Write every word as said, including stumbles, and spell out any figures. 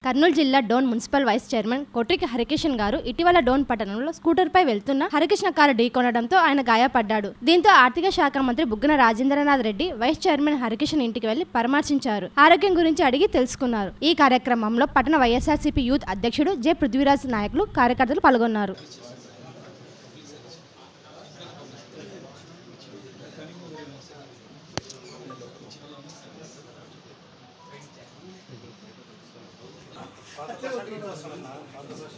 కర్నూలు జిల్లా Dhone municipal vice chairman Kotriki Harikishan గారు ఇటీవల డోన్ పట్టణంలో స్కూటర్ పై వెళ్తున్న హరికృష్ణ కారు ఢీకొనడంతో ఆయన గాయపడ్డాడు. దీంతో ఆర్థిక శాఖ మంత్రి బుగ్గన రాజేంద్రనాథ్ రెడ్డి వైస్ చైర్మన్ హరికిషన్ ఇంటికి వెళ్లి పరామర్శించారు. ఆరోగ్యం గురించి అడిగి తెలుసుకున్నారు. ఈ కార్యక్రమంలో పట్టణ వైఎస్ఆర్సీపీ యూత్ అధ్యక్షుడు జె పృథ్వీరాజ్ నాయకులు కార్యకర్తలు పాల్గొన్నారు. Gracias.